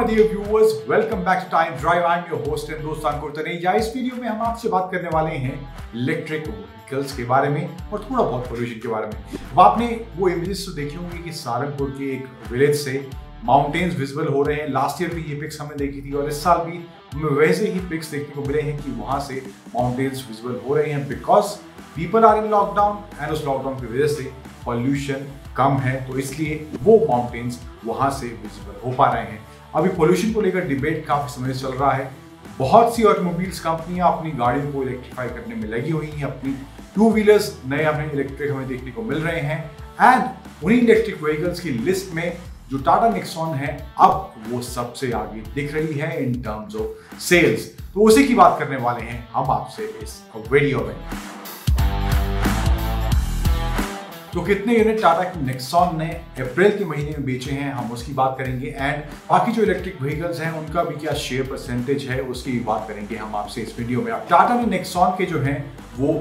dear viewers, welcome back to Time Drive. I'm your host and दोस्त अंकुर तनेजा। इस video में हम आपसे बात करने वाले हैं इलेक्ट्रिक व्हीकल्स के बारे में और थोड़ा बहुत पोल्यूशन के बारे में। अब आपने वो इमेजेस तो देखी होंगी कि सहारनपुर के एक विलेज से माउंटेन्स विजिबल हो रहे हैं। लास्ट ईयर भी ये पिक्स हमने देखी थी और इस साल भी हमें वैसे ही पिक्स देखने को मिले हैं कि वहां से माउंटेन्स विजिबल हो रहे हैं because people are in lockdown and उस लॉकडाउन की वजह से पॉल्यूशन कम है, तो इसलिए वो माउंटेन्स वहां से विजिबल हो पा रहे हैं। अभी पोल्यूशन को लेकर डिबेट काफी समय से चल रहा है। बहुत सी ऑटोमोबाइल्स कंपनियां अपनी गाड़ियों को इलेक्ट्रीफाई करने में लगी हुई हैं। अपनी टू व्हीलर्स नए हमें इलेक्ट्रिक हमें देखने को मिल रहे हैं एंड उन्हीं इलेक्ट्रिक व्हीकल्स की लिस्ट में जो टाटा नेक्सॉन है अब वो सबसे आगे दिख रही है इन टर्म्स ऑफ सेल्स। तो उसी की बात करने वाले हैं हम आपसे इस वीडियो में। तो कितने यूनिट टाटा की नेक्सॉन ने अप्रैल के महीने में बेचे हैं हम उसकी बात करेंगे एंड बाकी जो इलेक्ट्रिक व्हीकल्स हैं उनका भी क्या शेयर परसेंटेज है उसकी भी बात करेंगे हम आपसे इस वीडियो में। टाटा ने नेक्सॉन के जो हैं वो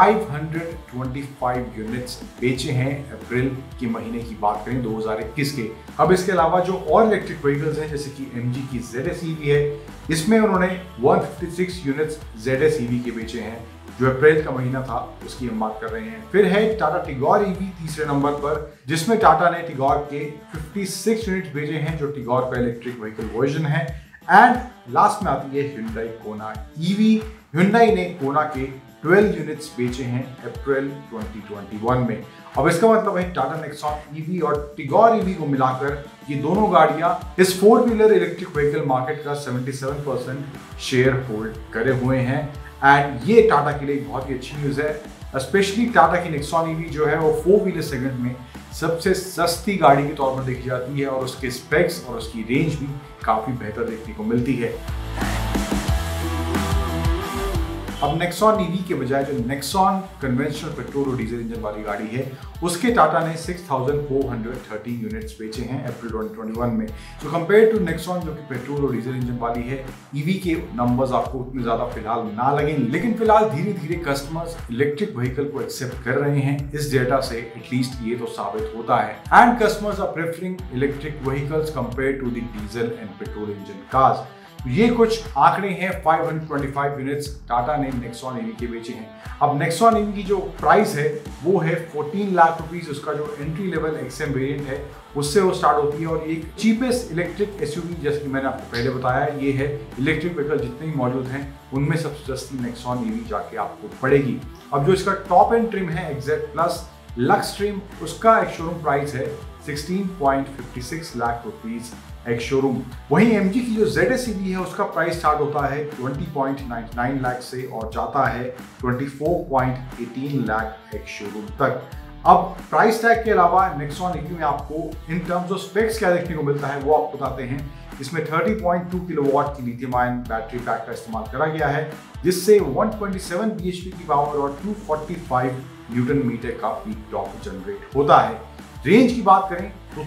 525 यूनिट्स बेचे हैं अप्रैल के महीने की बात करें 2021 के। अब इसके अलावा जो और इलेक्ट्रिक व्हीकल्स हैं जैसे कि MG की ZS EV है, इसमें उन्होंने 156 यूनिट्स ZS EV के बेचे हैं जो अप्रैल का महीना था उसकी हम बात कर रहे हैं। फिर है टाटा टिगोर EV तीसरे नंबर पर, जिसमें टाटा ने टिगोर के 56 यूनिट भेजे हैं जो टिगोर का इलेक्ट्रिक व्हीकल वर्जन है। एंड लास्ट में आती है Hyundai Kona EV। Hyundai ने Kona के 12 यूनिट्स बेचे हैं अप्रैल 2021 में। अब इसका मतलब है टाटा नेक्सॉन EV और टिगोर EV को मिलाकर ये दोनों गाड़ियां इस 4 व्हीलर इलेक्ट्रिक व्हीकल मार्केट का 77% शेयर होल्ड करे हुए हैं एंड ये टाटा के लिए बहुत ही अच्छी न्यूज़ है। स्पेशली टाटा की नेक्सॉन EV जो है वो 4 व्हीलर सेगमेंट में सबसे सस्ती गाड़ी के तौर पर देखी जाती है और उसके स्पेक्स और उसकी रेंज भी काफ़ी बेहतर देखने को मिलती है। अब नेक्सॉन EV के बजाय जो नेक्सॉन कन्वेंशनल पेट्रोल और डीजल इंजन वाली गाड़ी है उसके टाटा ने 6413 यूनिट्स बेचे हैं अप्रैल 2021 में। तो कंपेयर टू नेक्सॉन जो कि पेट्रोल और डीजल इंजन वाली है, EV के नंबर्स आपको उतने ज्यादा फिलहाल ना लगें, लेकिन फिलहाल धीरे धीरे कस्टमर्स इलेक्ट्रिक व्हीकल को एक्सेप्ट कर रहे हैं। इस डेटा से एटलीस्ट ये तो साबित होता है and customers are preferring electric vehicles compare to the diesel and petrol engine cars. ये कुछ आंकड़े हैं 525 यूनिट्स टाटा ने नेक्सॉन EV के बेचे हैं। अब नेक्सॉन EV की जो प्राइस है वो है 14 लाख रुपीस। उसका जो एंट्री लेवल XM वेरिएंट है उससे वो स्टार्ट होती है और एक चीपेस्ट इलेक्ट्रिक SUV जैसे कि मैंने आपको पहले बताया ये है। इलेक्ट्रिक व्हीकल जितने भी मौजूद हैं उनमें सबसे सस्ती नेक्सॉन EV जाके आपको पड़ेगी। अब जो इसका टॉप एंड ट्रिम है एक्जेट प्लस लक्स ट्रिम, उसका एक शोरूम प्राइस है 16.56 लाख रुपीस एक शोरूम। वहीं MG की जो ZS EV है उसका प्राइस स्टार्ट होता है 20.99 लाख से और जाता है 24.18 लाख एक शोरूम तक। अब प्राइस टैग के अलावा नेक्सॉन EV में आपको इन टर्म्स ऑफ स्पेक्स क्या देखने को मिलता है वो आपको बताते हैं। इसमें 30.2 किलोवाट की लिथियम आयन बैटरी पैक का इस्तेमाल करा गया है जिससे 127 bhp की पावर और 245 न्यूटन मीटर का पीक टॉर्क जनरेट होता है। रेंज की बात करें तो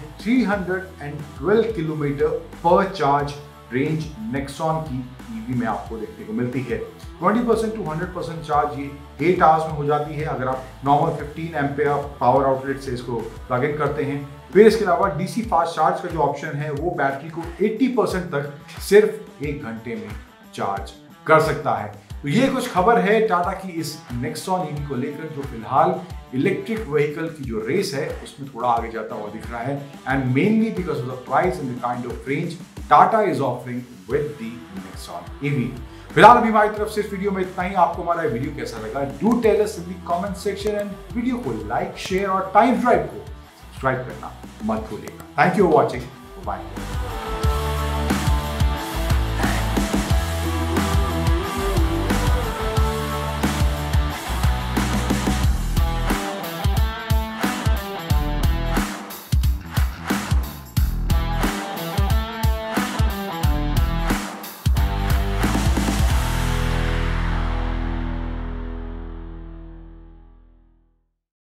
312 किलोमीटर पर चार्ज रेंज नेक्सॉन की EV में आपको देखने को मिलती है। 20% टू 100% चार्ज ये 8 आवर्स में हो जाती है अगर आप नॉर्मल 15 एम्पेयर पावर आउटलेट से इसको प्लग इन करते हैं। फिर इसके अलावा DC फास्ट चार्ज का जो ऑप्शन है वो बैटरी को 80% तक सिर्फ 1 घंटे में चार्ज कर सकता है। तो ये कुछ खबर है टाटा की इस नेक्सॉन EV को लेकर जो फिलहाल इलेक्ट्रिक व्हीकल की जो रेस है उसमें थोड़ा आगे जाता हुआ दिख रहा है and mainly because of the price and the kind of range Tata is offering with the Nexon EV। फिलहाल अभी हमारी तरफ से इस वीडियो में इतना ही। आपको हमारा वीडियो कैसा लगा do tell us in the comment section and video को लाइक शेयर और टाइम ड्राइव को सब्सक्राइब करना मत भूलिएगा। Thank you for watching, bye.